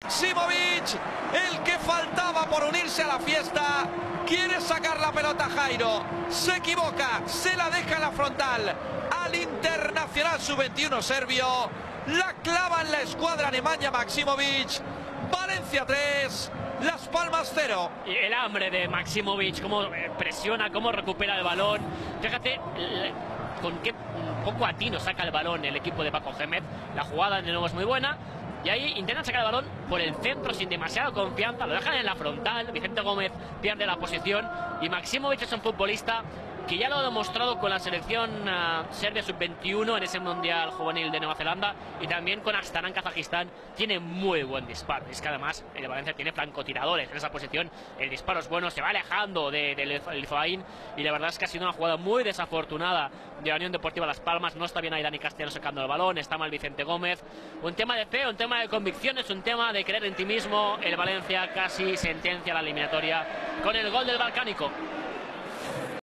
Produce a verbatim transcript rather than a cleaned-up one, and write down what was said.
Maximovic, el que faltaba por unirse a la fiesta, quiere sacar la pelota Jairo, se equivoca, se la deja en la frontal al internacional sub veintiuno serbio, la clava en la escuadra alemana Maximovic. Valencia tres, Las Palmas cero. Y el hambre de Maximovic, cómo presiona, cómo recupera el balón. Fíjate con qué poco atino saca el balón el equipo de Paco Gémez. La jugada de nuevo es muy buena. Y ahí intentan sacar el balón por el centro sin demasiada confianza. Lo dejan en la frontal. Vicente Gómez pierde la posición. Y Maximovic es un futbolista que ya lo ha demostrado con la selección uh, serbia sub veintiuno en ese mundial juvenil de Nueva Zelanda, y también con Astana en Kazajistán. Tiene muy buen disparo. Es que además el Valencia tiene francotiradores en esa posición. El disparo es bueno, se va alejando de, de, de Lizoain, y la verdad es que ha sido una jugada muy desafortunada de la Unión Deportiva Las Palmas. No está bien ahí Dani Castellanos sacando el balón, está mal Vicente Gómez. Un tema de fe, un tema de convicciones, un tema de creer en ti mismo. El Valencia casi sentencia la eliminatoria con el gol del Balcánico.